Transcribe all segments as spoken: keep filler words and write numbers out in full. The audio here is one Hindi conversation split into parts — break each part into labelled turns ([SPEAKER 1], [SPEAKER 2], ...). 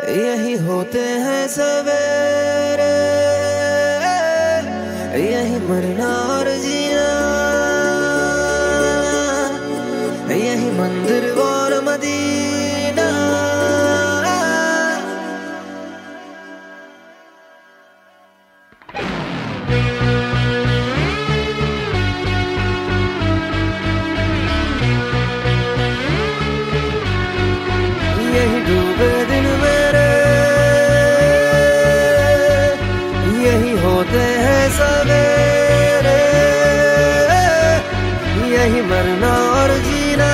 [SPEAKER 1] यही होते हैं सवेरे, यही मरना और जीना, यही मंदिर और मदीना। यही डूबे दिन मेरे, यही होते हैं सवेरे, यही मरना और जीना,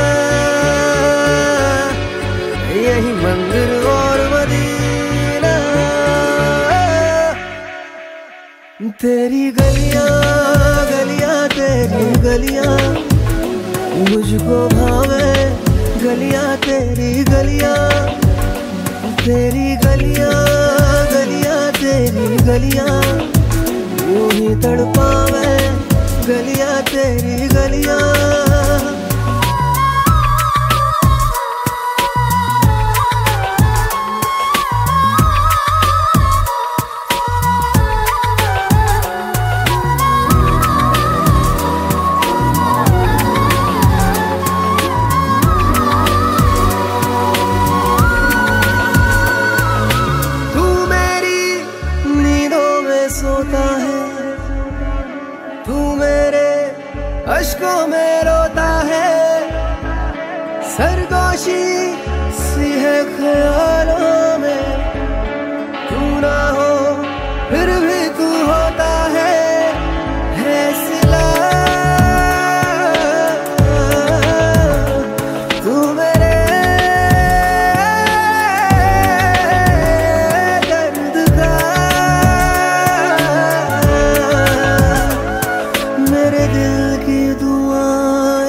[SPEAKER 1] यही मंदिर और मदीना। तेरी गलियां गलियां तेरी गलियां मुझको भावे, गलियां तेरी गलियां, तेरी गलियां गलियां तेरी गलियां यूं ही तड़पावे, गलियां तेरी गलियां। सोता है तू, मेरे अश्कों में रोता है, सरगोशी सी है ख्यालों में, तू ना हो फिर भी तू होता है, है सिला तू मेरे दर्द का, मेरे दिल की दुआ